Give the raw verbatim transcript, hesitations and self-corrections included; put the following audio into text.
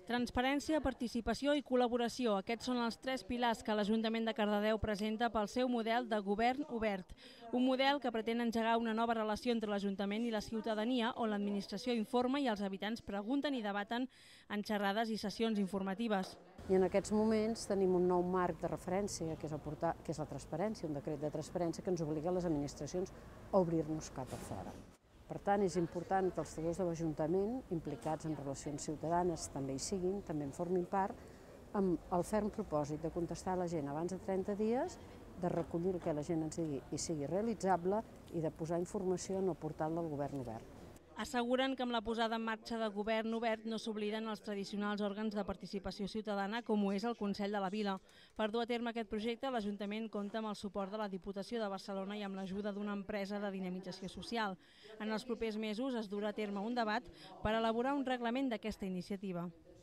Transparència, participació i col·laboració. Aquests són els tres pilars que l'Ajuntament de Cardedeu presenta pel seu model de govern obert. Un model que pretén engegar una nova relació entre l'Ajuntament i la ciutadania, on l'administració informa i els habitants pregunten i debaten en xerrades i sessions informatives. I en aquests moments tenim un nou marc de referència, que és, el portar, que és la transparència, un decret de transparència que ens obliga a les administracions a obrir-nos cap a fora. Per tant, és important que els treballadors de l'Ajuntament, implicats en relacions ciutadanes, també hi siguin, també en formin part, amb el ferm propòsit de contestar a la gent abans de trenta dies, de recollir el que la gent ens digui i sigui realitzable i de posar informació en el portal del Govern Obert. Asseguren que amb la posada en marxa de Govern Obert no s'obliden els tradicionals òrgans de participació ciutadana com ho és el Consell de la Vila. Per dur a terme aquest projecte, l'Ajuntament compta amb el suport de la Diputació de Barcelona i amb l'ajuda d'una empresa de dinamització social. En els propers mesos es durà a terme un debat per elaborar un reglament d'aquesta iniciativa.